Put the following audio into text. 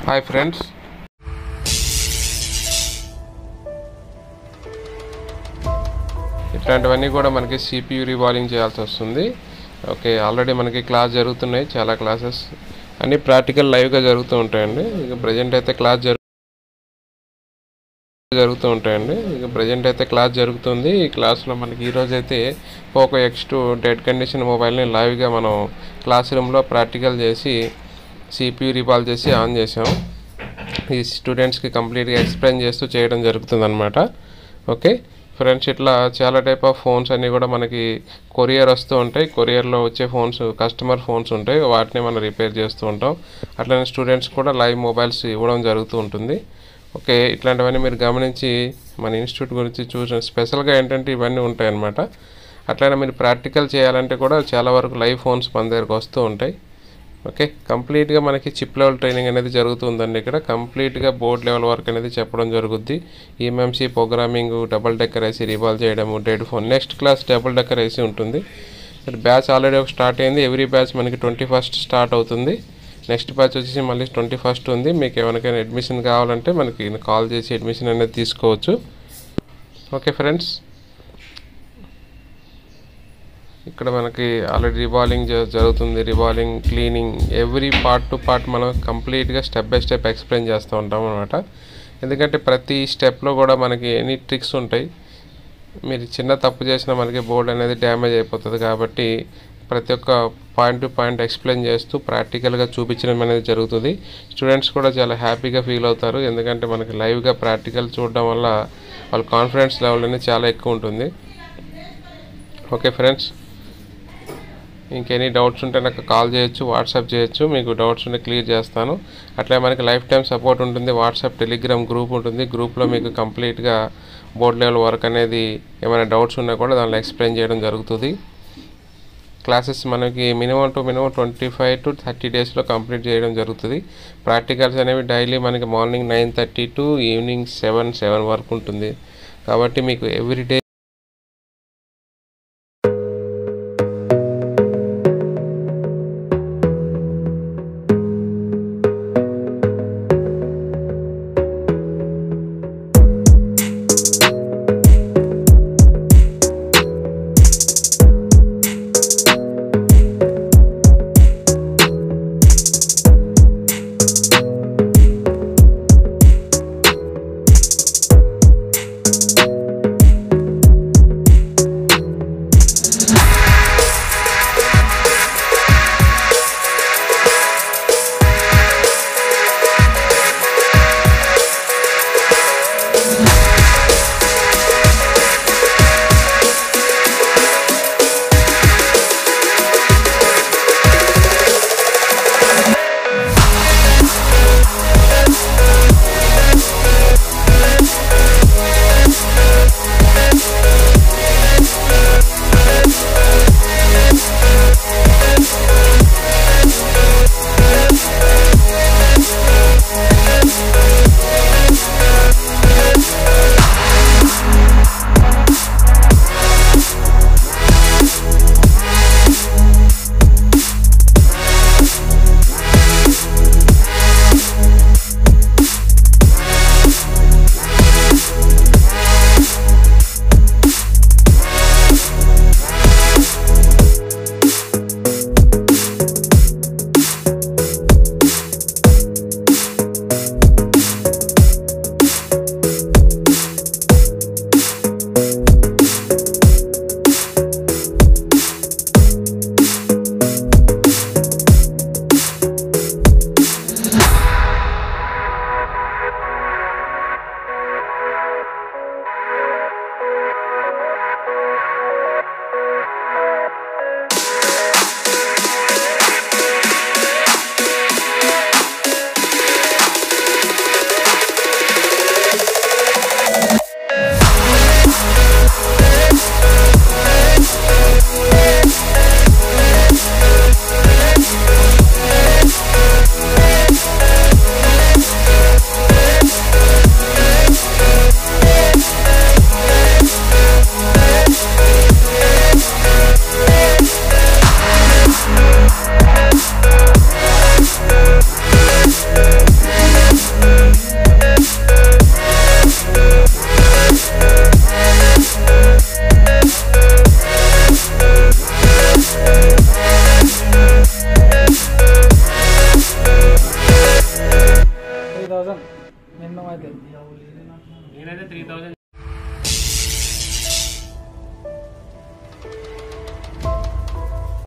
Hi friends, ఇట్లాంటివన్నీ కూడా మనకి CPU రివాల్వింగ్ చేయాల్సి వస్తుంది. ఓకే, ఆల్రెడీ మనకి క్లాస్ జరుగుతున్నాయి, చాలా క్లాసెస్ అన్ని ప్రాక్టికల్ లైవ్గా జరుగుతూ ఉంటాయండి. ఇక ప్రజెంట్ అయితే క్లాస్ జరుగుతుంది. ఈ క్లాస్లో మనకి ఈరోజు అయితే పోకో X2 డెడ్ కండిషన్ మొబైల్ని లైవ్గా మనం క్లాస్ రూమ్లో ప్రాక్టికల్ చేసి CPU రివాల్వ్ చేసి ఆన్ చేసాం. ఈ స్టూడెంట్స్కి కంప్లీట్గా ఎక్స్ప్లెయిన్ చేస్తూ చేయడం జరుగుతుంది అనమాట. ఓకే ఫ్రెండ్స్, ఇట్లా చాలా టైప్ ఆఫ్ ఫోన్స్ అన్నీ కూడా మనకి కొరియర్ వస్తూ ఉంటాయి. కొరియర్లో వచ్చే ఫోన్స్ కస్టమర్ ఫోన్స్ ఉంటాయి, వాటిని మనం రిపేర్ చేస్తూ ఉంటాం. అట్లనే స్టూడెంట్స్ కూడా లైవ్ మొబైల్స్ ఇవ్వడం జరుగుతూ ఉంటుంది. ఓకే, ఇట్లాంటివన్నీ మీరు గమనించి మన ఇన్స్టిట్యూట్ గురించి చూసిన స్పెషల్గా ఏంటంటే ఇవన్నీ ఉంటాయి అన్నమాట. అట్లనే మీరు ప్రాక్టికల్ చేయాలంటే కూడా చాలా వరకు లైవ్ ఫోన్స్ మన దగ్గరకు వస్తూ ఉంటాయి. ఓకే, కంప్లీట్గా మనకి చిప్ లెవెల్ ట్రైనింగ్ అనేది జరుగుతుందండి. ఇక్కడ కంప్లీట్గా బోర్డ్ లెవెల్ వర్క్ అనేది చెప్పడం జరుగుద్ది. EMMC programming, double decker IC revolve చేయడము, dead phone. Next class double decker IC ఉంటుంది. బ్యాచ్ ఆల్రెడీ ఒక స్టార్ట్ అయింది. ఎవ్రీ బ్యాచ్ మనకి 21st స్టార్ట్ అవుతుంది. నెక్స్ట్ బ్యాచ్ వచ్చేసి మళ్ళీ 21st ఉంది. మీకు ఎవరికైనా అడ్మిషన్ కావాలంటే మనకి కాల్ చేసి అడ్మిషన్ అనేది తీసుకోవచ్చు. ఓకే ఫ్రెండ్స్, ఇక్కడ మనకి ఆల్రెడీ రివాల్వింగ్ జరుగుతుంది. Revolving, cleaning, every part to part మనం కంప్లీట్గా స్టెప్ బై స్టెప్ ఎక్స్ప్లెయిన్ చేస్తూ ఉంటాం అనమాట. ఎందుకంటే ప్రతి స్టెప్లో కూడా మనకి ఎన్ని ట్రిక్స్ ఉంటాయి. మీరు చిన్న తప్పు చేసినా మనకి బోర్డ్ అనేది డ్యామేజ్ అయిపోతుంది. కాబట్టి ప్రతి ఒక్క పాయింట్ టు పాయింట్ ఎక్స్ప్లెయిన్ చేస్తూ ప్రాక్టికల్గా చూపించడం అనేది జరుగుతుంది. స్టూడెంట్స్ కూడా చాలా హ్యాపీగా ఫీల్ అవుతారు. ఎందుకంటే మనకి లైవ్గా ప్రాక్టికల్ చూడడం వల్ల వాళ్ళ కాన్ఫిడెన్స్ లెవెల్ అనేది చాలా ఎక్కువ ఉంటుంది. ఓకే ఫ్రెండ్స్, ఇంకెనీ డౌట్స్ ఉంటే నాకు కాల్ చేయొచ్చు, వాట్సాప్ చేయొచ్చు. మీకు డౌట్స్ ఉంటే క్లియర్ చేస్తాను. అట్లే మనకి లైఫ్ టైం సపోర్ట్ ఉంటుంది. వాట్సాప్, టెలిగ్రామ్ గ్రూప్ ఉంటుంది. గ్రూప్లో మీకు కంప్లీట్గా బోర్డ్ లెవెల్ వర్క్ అనేది ఏమైనా డౌట్స్ ఉన్నా కూడా దానిలో ఎక్స్ప్లెయిన్ చేయడం జరుగుతుంది. క్లాసెస్ మనకి మినిమం 25 to 30 డేస్లో కంప్లీట్ చేయడం జరుగుతుంది. ప్రాక్టికల్స్ అనేవి డైలీ మనకి మార్నింగ్ 9:30 to ఈవినింగ్ 7 వరకు ఉంటుంది. కాబట్టి మీకు ఎవ్రీడే నేనైతే 3000